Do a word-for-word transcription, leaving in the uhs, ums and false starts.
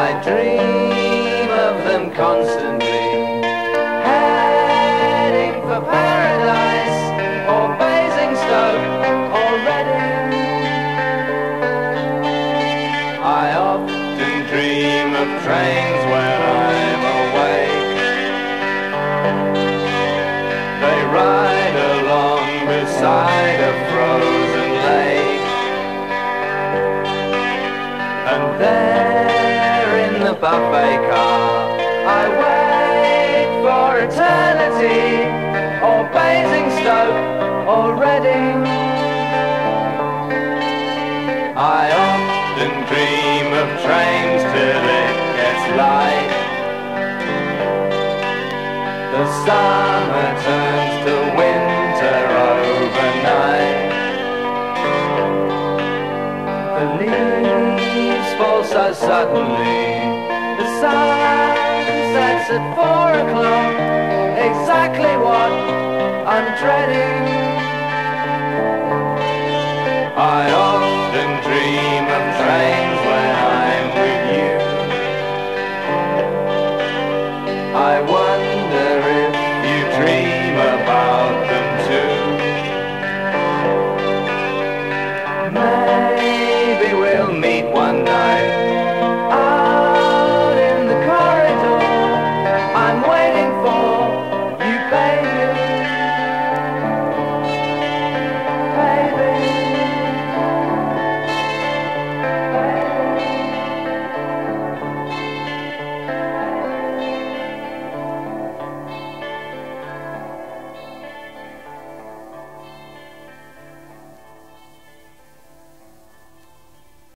I dream of them constantly, heading for paradise, or Basingstoke, or Reading. I often dream of trains when I'm awake. They ride along beside a frozen lake, and there in the buffet car I wait for eternity, or Basingstoke, or Reading. I often dream of trains till it gets light. The summer turns to winter overnight. The leaves fall so suddenly, the sun sets at four o'clock, exactly what I'm dreading. I